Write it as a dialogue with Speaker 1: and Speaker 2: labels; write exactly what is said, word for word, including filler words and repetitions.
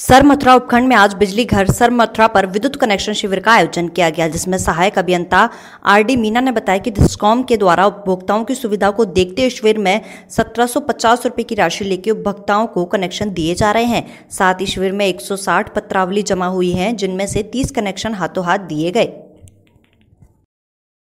Speaker 1: सरमथुरा उपखंड में आज बिजली घर सरमथुरा पर विद्युत कनेक्शन शिविर का आयोजन किया गया, जिसमें सहायक अभियंता आर डी मीना ने बताया कि डिस्कॉम के द्वारा उपभोक्ताओं की सुविधा को देखते हुए शिविर में सत्रह सौ पचास रुपए की राशि लेकर उपभोक्ताओं को कनेक्शन दिए जा रहे हैं। साथ ही शिविर में एक सौ साठ पत्रावली जमा हुई है, जिनमें से तीस कनेक्शन हाथों हाथ दिए गए।